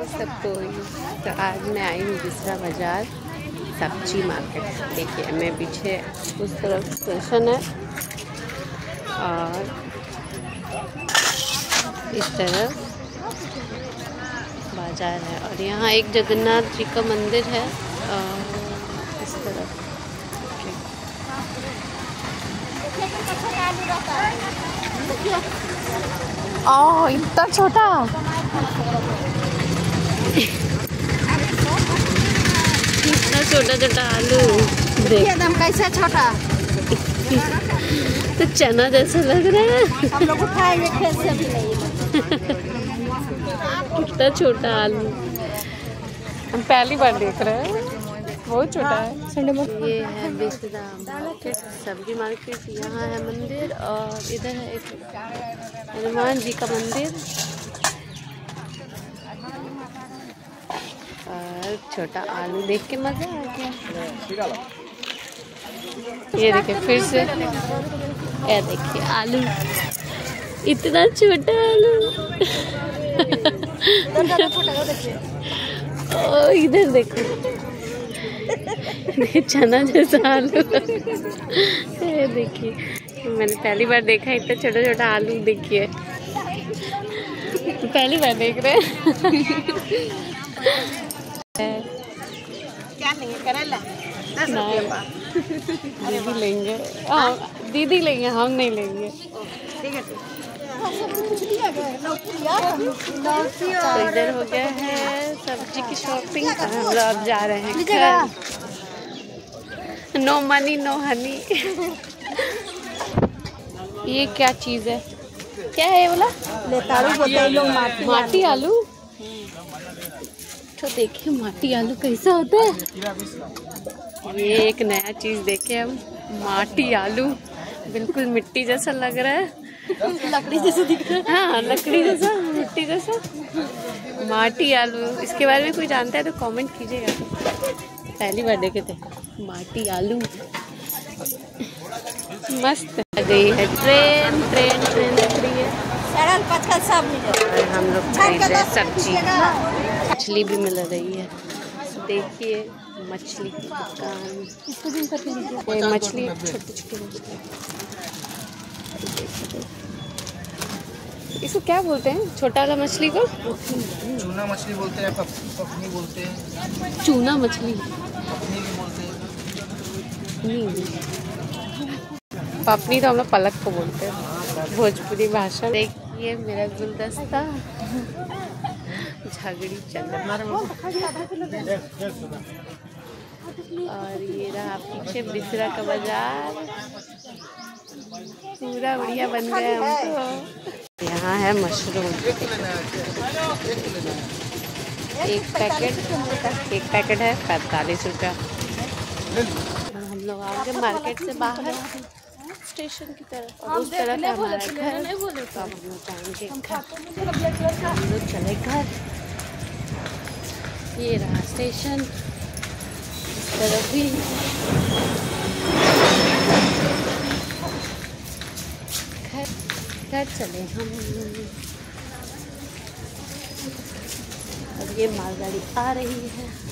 सब कोई। तो आज मैं आई हूँ बिसरा बाज़ार सब्जी मार्केट। देखिए मैं पीछे उस तरफ स्टेशन है और इस तरफ बाज़ार है और यहाँ एक जगन्नाथ जी का मंदिर है और इस तरफ इतना छोटा इतना छोटा छोटा आलू देख एकदम कैसे छोटा तो चना जैसा लग रहा है। हम लोग उठाएंगे खेत से भी नहीं। कितना छोटा आलू हम पहली बार देख रहे हैं, बहुत छोटा है। ये है बिसरा मार्केट सब्जी मार्केट। यहाँ है मंदिर और इधर है एक हनुमान जी का मंदिर और छोटा आलू देख के मजा आ गया। ये देखिए फिर से, ये देखिए आलू, इतना छोटा आलू। ओ इधर देखो, चना जैसा आलू। ये देखिए मैंने पहली बार देखा इतना छोटा छोटा आलू। देखिए पहली बार देख रहे हैं। क्या लेंगे? करेला 10 रुपये। दीदी लेंगे, हाँ दीदी लेंगे, हम नहीं लेंगे। ठीक है। तो इधर हो गया है सब्जी की शॉपिंग। हम लोग अब जा रहे हैं घर। No money no honey. ये क्या चीज़ है? क्या है ये वाला? लेतारू बोलते हैं लोग माटी आलू। तो देखिए माटी आलू कैसा होता है। ये एक नया चीज़ देखे हम, माटी आलू। बिल्कुल मिट्टी जैसा लग रहा है, लकड़ी जैसे दिख रहा है। हाँ लकड़ी जैसा, मिट्टी जैसा माटी आलू। इसके बारे में कोई जानता है तो कमेंट कीजिएगा। पहली बार देखे थे माटी आलू। मस्त आ गई है ट्रेन, ट्रेन ट्रेन लग रही है। सरल पत्थर सब मिले। और हम लोग खरीद रहे हैं सब्जी, मछली भी मिल रही है। देखिए मछली की दुकान, इसको भी करके लीजिए। कोई मछली छोटी छोटी मछली। इसको क्या बोलते हैं छोटा वाला मछली को? चूना मछली बोलते हैं, पपनी बोलते हैं। चूना मछली, पपनी भी बोलते हैं। पपनी तो हम लोग पलक को बोलते हैं भोजपुरी भाषा। देखिए मेरा गुलदस्ता झगड़ी चल रहा है। और ये रहा पीछे बिसरा का बाजार, पूरा बढ़िया बन गया हमको। यहाँ है मशरूम, एक पैकेट है 45 रुपया। हम लोग आ गए मार्केट से बाहर स्टेशन की तरफ और उस तरफ है हमारा घर। तो अब हम लोग जाएंगे घर, हम लोग चले घर। ये रहा स्टेशन, इस तरफ भी। घर चले हम। अब ये मालगाड़ी आ रही है।